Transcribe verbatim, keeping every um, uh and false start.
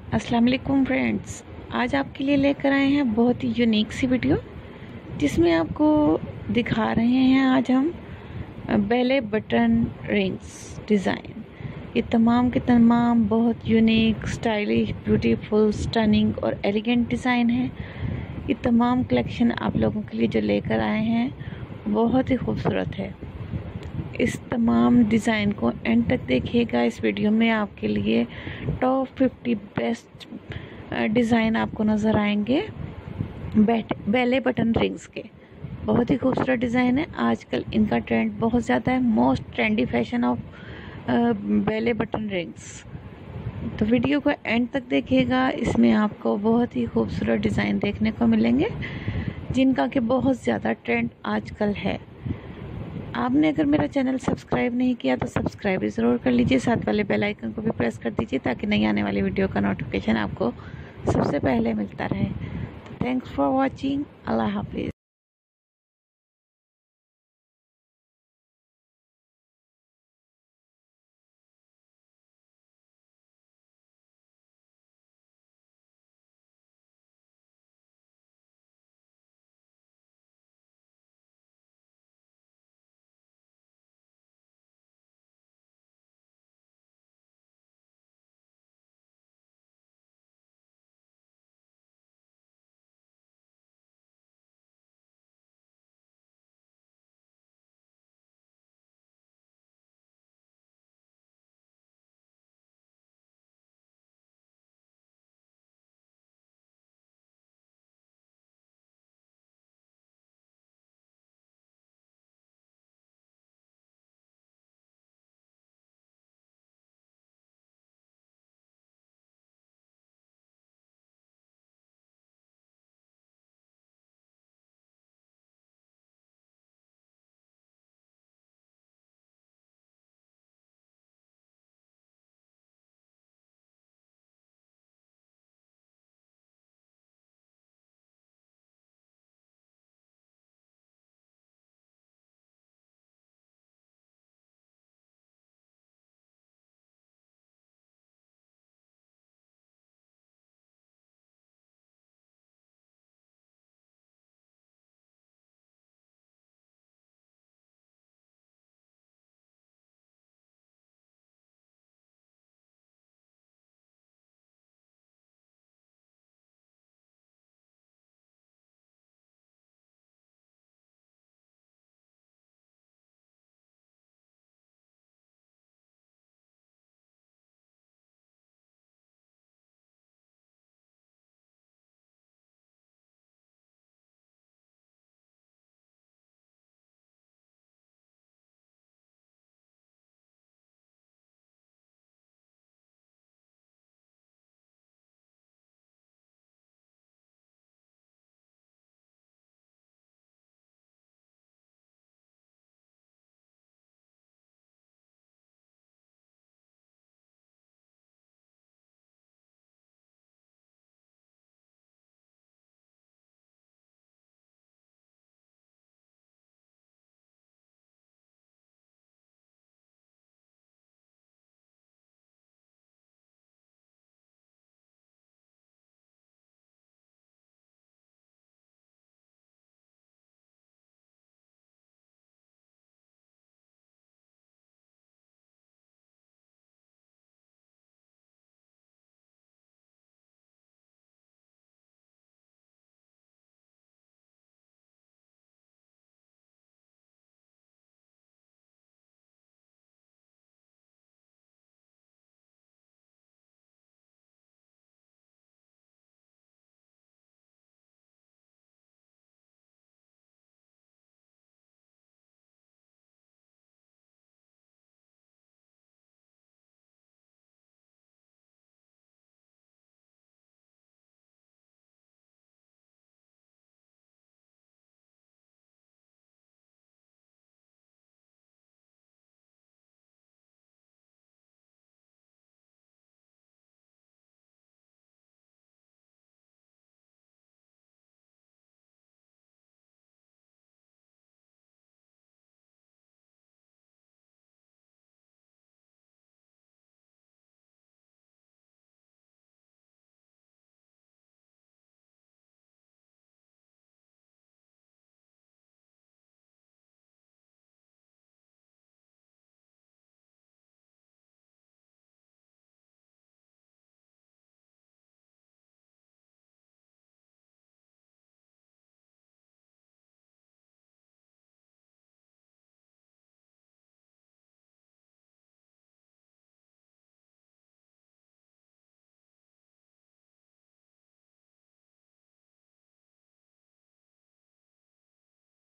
अस्सलाम वालेकुम फ्रेंड्स, आज आपके लिए लेकर आए हैं बहुत ही यूनिक सी वीडियो जिसमें आपको दिखा रहे हैं आज हम बेले बटन रिंग्स डिज़ाइन। ये तमाम के तमाम बहुत यूनिक, स्टाइलिश, ब्यूटीफुल, स्टनिंग और एलिगेंट डिज़ाइन है। ये तमाम कलेक्शन आप लोगों के लिए जो लेकर आए हैं बहुत ही खूबसूरत है। इस तमाम डिज़ाइन को एंड तक देखिएगा। इस वीडियो में आपके लिए टॉप फिफ्टी बेस्ट डिज़ाइन आपको नज़र आएंगे बेले बटन रिंग्स के। बहुत ही खूबसूरत डिज़ाइन है। आजकल इनका ट्रेंड बहुत ज़्यादा है, most trendy fashion of belly button rings. तो वीडियो को एंड तक देखिएगा। इसमें आपको बहुत ही खूबसूरत डिज़ाइन देखने को मिलेंगे जिनका कि बहुत ज़्यादा ट्रेंड आजकल है। आपने अगर मेरा चैनल सब्सक्राइब नहीं किया तो सब्सक्राइब भी ज़रूर कर लीजिए, साथ वाले बेल आइकन को भी प्रेस कर दीजिए ताकि नई आने वाली वीडियो का नोटिफिकेशन आपको सबसे पहले मिलता रहे। तो थैंक्स फॉर वॉचिंग। अल्लाह हाफिज़।